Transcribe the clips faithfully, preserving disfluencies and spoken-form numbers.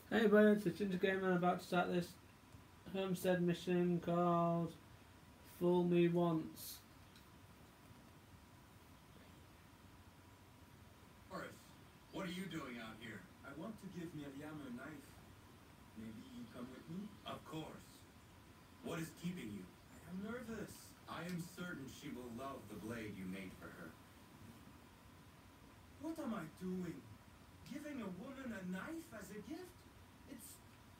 Hey buddy, it's Ginger Gamer. I'm about to start this homestead mission called Fool Me Once. Horace, what are you doing out here? I want to give Miriam a knife. Maybe you come with me? Of course. What is keeping you? I am nervous. I am certain she will love the blade you made for her. What am I doing? Giving a woman a knife as a gift? It's...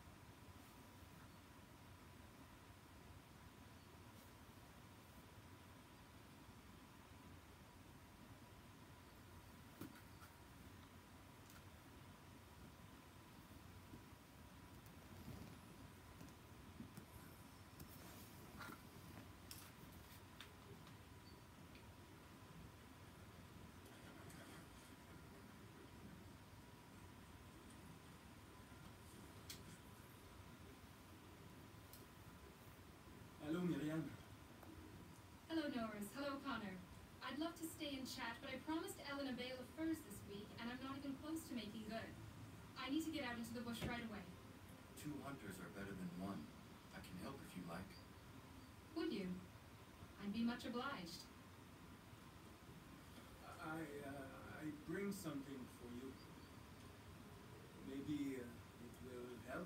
Hello, Miriam. Hello, Norris. Hello, Connor. I'd love to stay and chat, but I promised Ellen a bale of furs this week, and I'm not even close to making good. I need to get out into the bush right away. Two hunters are better than one. I can help if you like. Would you? I'd be much obliged. I, uh, I bring something for you. Maybe uh, it will help.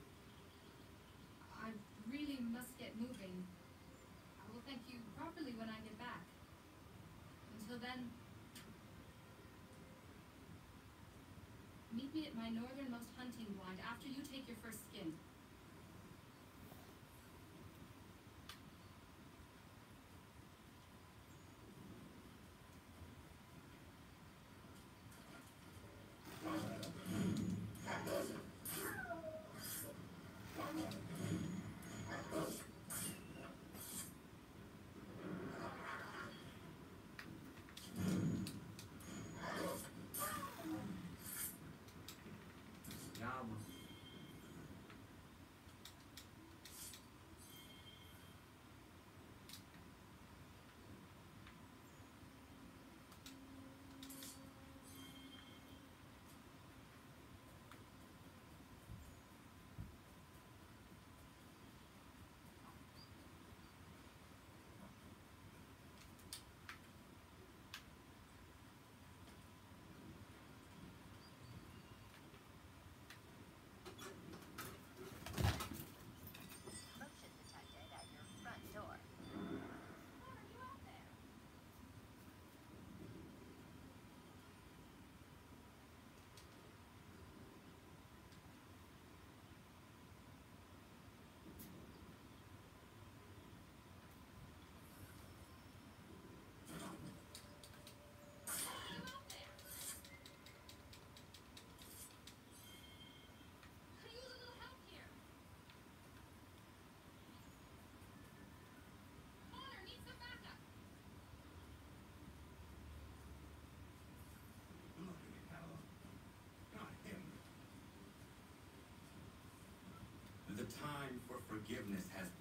I really must get moving. I will thank you properly when I get back. Until then, meet me at my northernmost hunting blind after you take your first skin. Yum. Motion detected at your front door. Connor, you out there? You out there? Could use a little help here. Connor, need some backup. Bloody hell. Not him. The time for forgiveness has